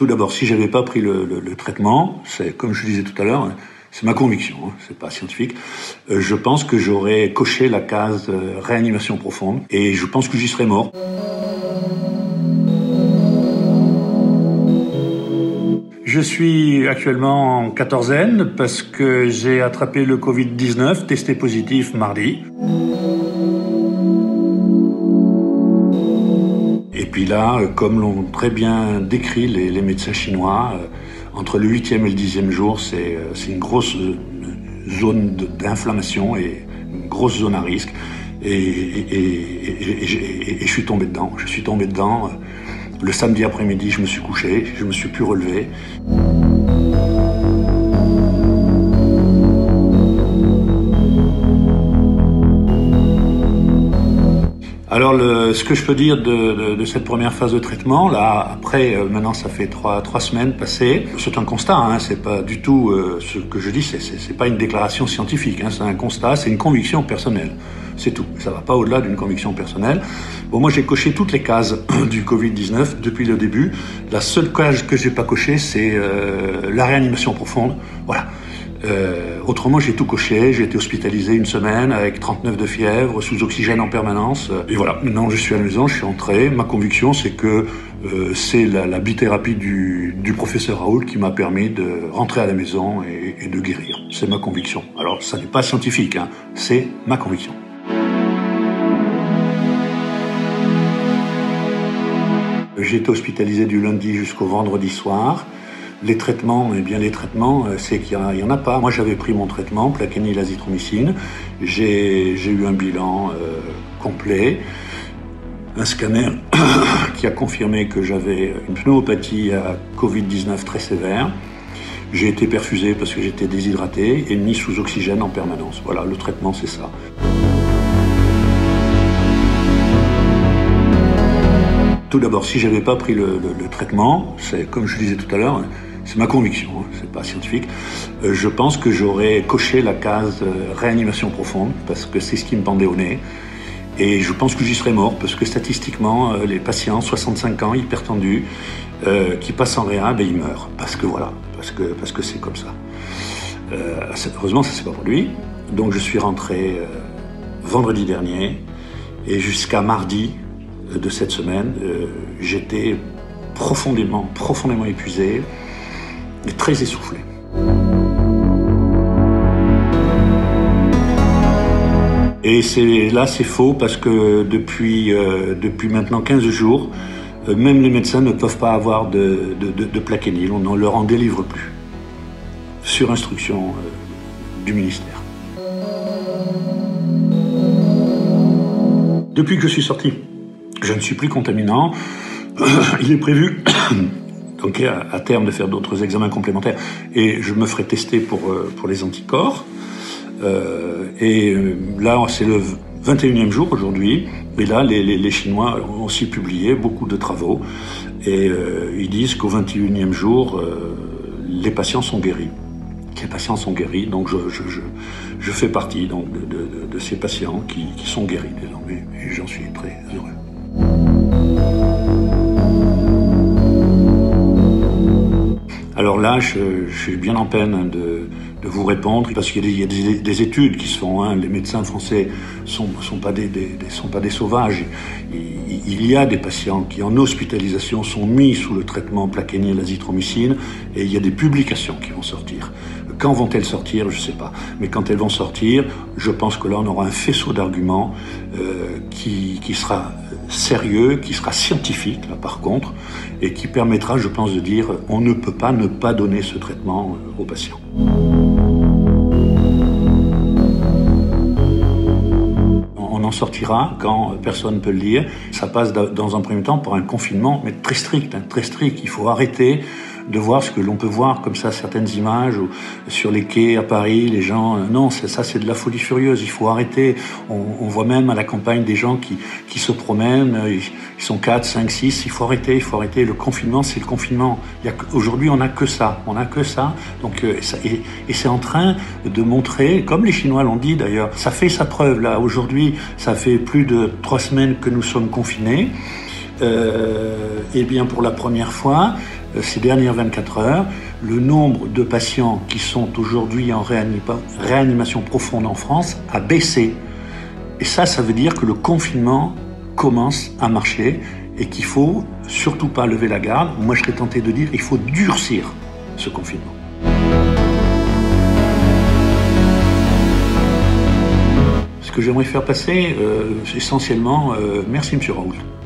Tout d'abord, si j'avais pas pris le traitement, c'est comme je disais tout à l'heure, c'est ma conviction, c'est pas scientifique. Je pense que j'aurais coché la case réanimation profonde et je pense que j'y serais mort. Je suis actuellement en quatorzaine parce que j'ai attrapé le Covid-19, testé positif mardi. Et puis là, comme l'ont très bien décrit les médecins chinois, entre le 8e et le 10e jour, c'est une grosse zone d'inflammation et une grosse zone à risque. Et je suis tombé dedans. Je suis tombé dedans. Le samedi après-midi, je me suis couché, je me suis plus relevé. Alors, ce que je peux dire de cette première phase de traitement, là, après, maintenant, ça fait trois semaines passées. C'est un constat, c'est pas du tout ce que je dis, c'est pas une déclaration scientifique, c'est un constat, c'est une conviction personnelle. C'est tout. Ça va pas au-delà d'une conviction personnelle. Bon, moi, j'ai coché toutes les cases du Covid-19 depuis le début. La seule case que j'ai pas cochée, c'est la réanimation profonde. Voilà. Autrement, j'ai tout coché. J'ai été hospitalisé une semaine avec 39 de fièvre, sous oxygène en permanence. Et voilà. Maintenant, je suis à la maison, je suis entré. Ma conviction, c'est que c'est la bithérapie du professeur Raoult qui m'a permis de rentrer à la maison et de guérir. C'est ma conviction. Alors, ça n'est pas scientifique, c'est ma conviction. J'ai été hospitalisé du lundi jusqu'au vendredi soir. Les traitements, c'est qu'il y en a pas. Moi, j'avais pris mon traitement, plaquenil, azithromycine. J'ai eu un bilan complet, un scanner qui a confirmé que j'avais une pneumopathie à Covid-19 très sévère. J'ai été perfusé parce que j'étais déshydraté et mis sous oxygène en permanence. Voilà, le traitement, c'est ça. Tout d'abord, si j'avais pas pris le traitement, c'est comme je disais tout à l'heure, c'est ma conviction, c'est pas scientifique. Je pense que j'aurais coché la case réanimation profonde parce que c'est ce qui me pendait au nez. Et je pense que j'y serais mort parce que statistiquement, les patients 65 ans, hypertendus, qui passent en réa, ils meurent. Parce que c'est comme ça. Heureusement, ça s'est pas produit. Donc je suis rentré vendredi dernier et jusqu'à mardi de cette semaine, j'étais profondément épuisé et très essoufflé. Et c'est faux parce que depuis maintenant 15 jours, même les médecins ne peuvent pas avoir de plaquenil, on ne leur en délivre plus, sur instruction du ministère. Depuis que je suis sorti, je ne suis plus contaminant. Il est prévu, donc à terme, de faire d'autres examens complémentaires. Et je me ferai tester pour les anticorps. Là, c'est le 21e jour aujourd'hui. Et là, les Chinois ont aussi publié beaucoup de travaux. Et ils disent qu'au 21e jour, les patients sont guéris. Les patients sont guéris. Donc je fais partie donc, de ces patients qui sont guéris désormais. Et j'en suis très heureux. Alors là, je suis bien en peine de vous répondre parce qu'il y a des études qui se font. Les médecins français sont pas des sauvages. Il y a des patients qui, en hospitalisation, sont mis sous le traitement plaquenil, azithromycine, et il y a des publications qui vont sortir. Quand vont-elles sortir? Je ne sais pas. Mais quand elles vont sortir, je pense que là, on aura un faisceau d'arguments qui sera sérieux, qui sera scientifique, là, par contre, et qui permettra, je pense, de dire on ne peut pas ne pas donner ce traitement aux patients. On en sortira quand personne ne peut le dire. Ça passe dans un premier temps par un confinement, mais très strict, très strict. Il faut arrêter de voir ce que l'on peut voir comme ça, certaines images ou sur les quais à Paris, les gens, non, ça c'est de la folie furieuse, il faut arrêter. On voit même à la campagne des gens qui se promènent, ils sont 4, 5, 6, il faut arrêter. Le confinement, c'est le confinement. Aujourd'hui, on n'a que ça. Donc, et c'est en train de montrer, comme les Chinois l'ont dit d'ailleurs, ça fait sa preuve là. Aujourd'hui, ça fait plus de 3 semaines que nous sommes confinés. Eh bien, pour la première fois, ces dernières 24 heures, le nombre de patients qui sont aujourd'hui en réanimation profonde en France a baissé. Et ça veut dire que le confinement commence à marcher et qu'il faut surtout pas lever la garde. Moi, je serais tenté de dire qu'il faut durcir ce confinement. Ce que j'aimerais faire passer, essentiellement, merci Monsieur Raoult.